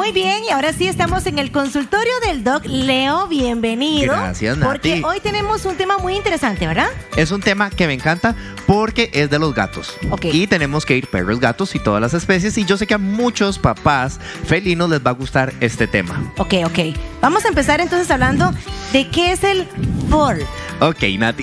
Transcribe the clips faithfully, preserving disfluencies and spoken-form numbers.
Muy bien, y ahora sí estamos en el consultorio del Doc Leo. Bienvenido. Gracias, Nati. Porque hoy tenemos un tema muy interesante, ¿verdad? Es un tema que me encanta porque es de los gatos. Okay. Y tenemos que ir perros, gatos y todas las especies. Y yo sé que a muchos papás felinos les va a gustar este tema. Ok, ok. Vamos a empezar entonces hablando de qué es el F O R. Ok, Nati.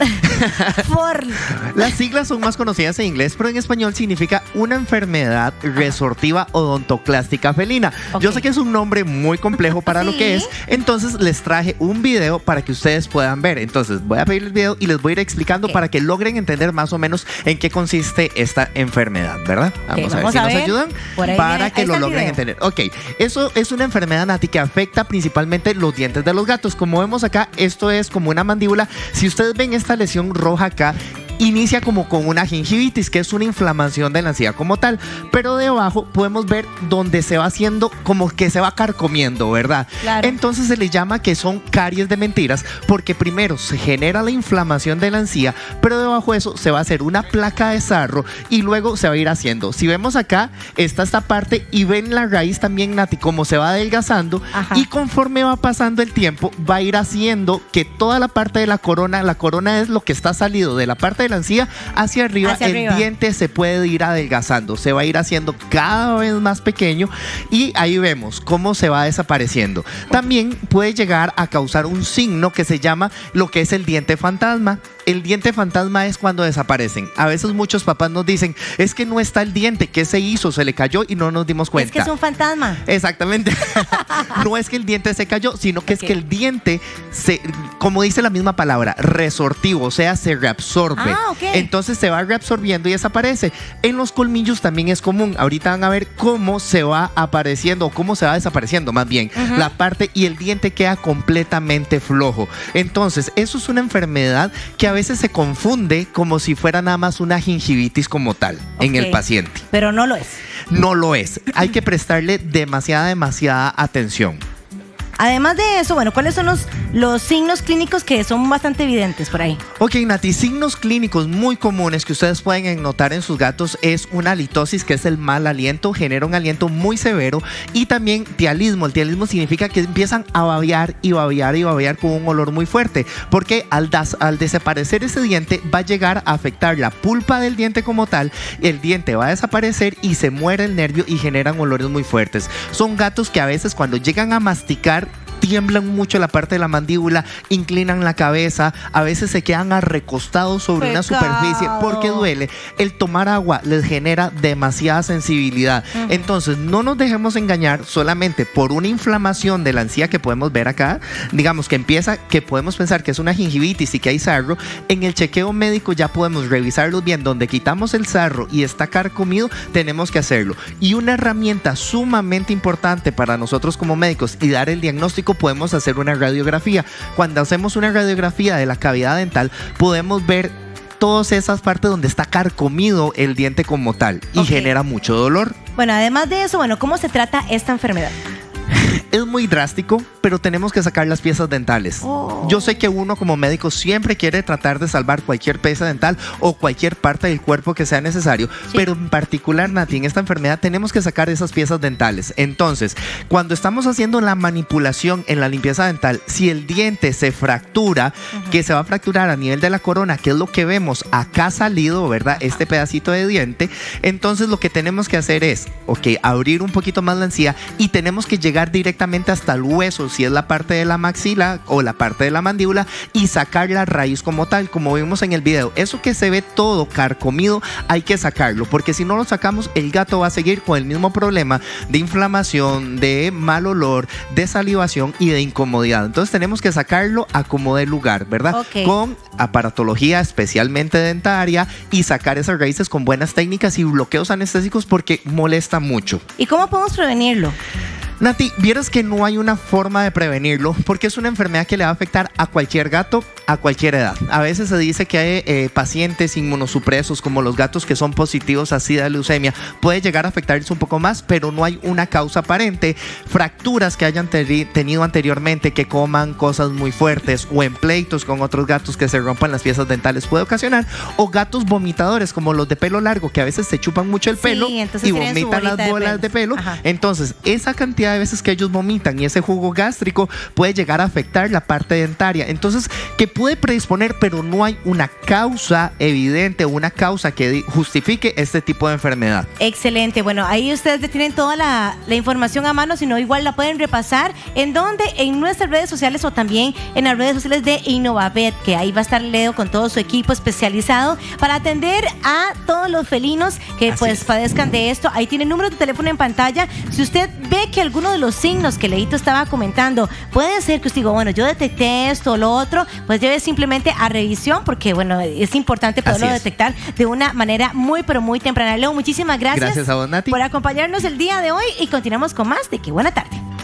F O R. Las siglas son más conocidas en inglés, pero en español significa una enfermedad resortiva odontoclástica felina. Okay. Yo sé que es un nombre muy complejo para ¿Sí? lo que es, entonces les traje un video para que ustedes puedan ver. Entonces voy a pedir el video y les voy a ir explicando Okay. para que logren entender más o menos en qué consiste esta enfermedad, ¿verdad? Okay, Vamos a ver vamos si a nos ver. ayudan Por ahí para viene- que ahí lo está el logren video. entender. Ok, eso es una enfermedad, Nati, que afecta principalmente los dientes de los gatos. Como vemos acá, esto es como una mandíbula. Si ustedes ven esta lesión roja acá, inicia como con una gingivitis, que es una inflamación de la encía como tal, pero debajo podemos ver donde se va haciendo como que se va carcomiendo, ¿verdad? Claro. Entonces se le llama que son caries de mentiras, porque primero se genera la inflamación de la encía, pero debajo de eso se va a hacer una placa de sarro y luego se va a ir haciendo. Si vemos acá, está esta parte y ven la raíz también, Nati, como se va adelgazando. Ajá. Y conforme va pasando el tiempo, va a ir haciendo que toda la parte de la corona, la corona es lo que está salido de la parte de la encía hacia arriba, Hacia el arriba. diente se puede ir adelgazando, se va a ir haciendo cada vez más pequeño y ahí vemos cómo se va desapareciendo. También puede llegar a causar un signo que se llama lo que es el diente fantasma. El diente fantasma es cuando desaparecen. A veces muchos papás nos dicen, es que no está el diente, ¿qué se hizo? Se le cayó y no nos dimos cuenta. Es que es un fantasma. Exactamente. No es que el diente se cayó, sino que Ok. es que el diente, se, como dice la misma palabra, resortivo, o sea, se reabsorbe. Ah, ok. Entonces se va reabsorbiendo y desaparece. En los colmillos también es común. Ahorita van a ver cómo se va apareciendo, o cómo se va desapareciendo más bien, Ujú. la parte, y el diente queda completamente flojo. Entonces, eso es una enfermedad que a veces se confunde como si fuera nada más una gingivitis como tal en Ok. el paciente. Pero no lo es. No lo es. Hay que prestarle demasiada, demasiada atención. Además de eso, bueno, ¿cuáles son los, los signos clínicos que son bastante evidentes por ahí? Ok, Nati, signos clínicos muy comunes que ustedes pueden notar en sus gatos es una halitosis, que es el mal aliento, genera un aliento muy severo, y también tialismo. El tialismo significa que empiezan a babear y babear y babear con un olor muy fuerte, porque al, das, al desaparecer ese diente va a llegar a afectar la pulpa del diente como tal, el diente va a desaparecer y se muere el nervio y generan olores muy fuertes. Son gatos que a veces cuando llegan a masticar tiemblan mucho la parte de la mandíbula, inclinan la cabeza, a veces se quedan recostados sobre una Pecado. superficie porque duele. El tomar agua les genera demasiada sensibilidad. Ujú. Entonces no nos dejemos engañar solamente por una inflamación de la encía que podemos ver acá, digamos que empieza, que podemos pensar que es una gingivitis y que hay sarro. En el chequeo médico ya podemos revisarlos bien, donde quitamos el sarro y está carcomido, tenemos que hacerlo. Y una herramienta sumamente importante para nosotros como médicos y dar el diagnóstico, podemos hacer una radiografía. Cuando hacemos una radiografía de la cavidad dental, podemos ver todas esas partes donde está carcomido el diente como tal y Ok. genera mucho dolor. Bueno, además de eso, bueno, ¿cómo se trata esta enfermedad? Es muy drástico, pero tenemos que sacar las piezas dentales. Oh. Yo sé que uno como médico siempre quiere tratar de salvar cualquier pieza dental o cualquier parte del cuerpo que sea necesario, Sí. pero en particular, Nati, en esta enfermedad tenemos que sacar esas piezas dentales. Entonces, cuando estamos haciendo la manipulación en la limpieza dental, si el diente se fractura, Ujú. que se va a fracturar a nivel de la corona, que es lo que vemos acá salido, ¿verdad? Este pedacito de diente, entonces lo que tenemos que hacer es, ok, abrir un poquito más la encía y tenemos que llegar directamente hasta el hueso, si es la parte de la maxila o la parte de la mandíbula, y sacar la raíz como tal, como vimos en el video. Eso que se ve todo carcomido, hay que sacarlo, porque si no lo sacamos, el gato va a seguir con el mismo problema de inflamación, de mal olor, de salivación y de incomodidad. Entonces tenemos que sacarlo a como dé lugar, ¿verdad? Ok. Con aparatología especialmente dentaria y sacar esas raíces con buenas técnicas y bloqueos anestésicos, porque molesta mucho. ¿Y cómo podemos prevenirlo? Nati, vieras que no hay una forma de prevenirlo porque es una enfermedad que le va a afectar a cualquier gato a cualquier edad. A veces se dice que hay eh, pacientes inmunosupresos como los gatos que son positivos a SIDA, leucemia, puede llegar a afectarles un poco más, pero no hay una causa aparente. Fracturas que hayan te tenido anteriormente, que coman cosas muy fuertes o en pleitos con otros gatos que se rompan las piezas dentales puede ocasionar, o gatos vomitadores como los de pelo largo que a veces se chupan mucho el Sí, pelo entonces y tienen su vomitan las bolita de bolas pelos. de pelo. Ajá. Entonces esa cantidad cantidad de veces que ellos vomitan y ese jugo gástrico puede llegar a afectar la parte dentaria. Entonces, que puede predisponer, pero no hay una causa evidente, una causa que justifique este tipo de enfermedad. Excelente. Bueno, ahí ustedes tienen toda la, la información a mano, si no, igual la pueden repasar. ¿En dónde? En nuestras redes sociales o también en las redes sociales de Innovavet, que ahí va a estar Leo con todo su equipo especializado para atender a todos los felinos que Así pues es. padezcan de esto. Ahí tiene el número de teléfono en pantalla. Si usted ve que alguno de los signos que Leito estaba comentando, puede ser que usted diga, bueno, yo detecté esto o lo otro, pues lleve simplemente a revisión, porque bueno, es importante poderlo detectar de una manera muy, pero muy temprana. Leo, muchísimas gracias. Gracias a vos, Nati, por acompañarnos el día de hoy y continuamos con más de Qué Buena Tarde.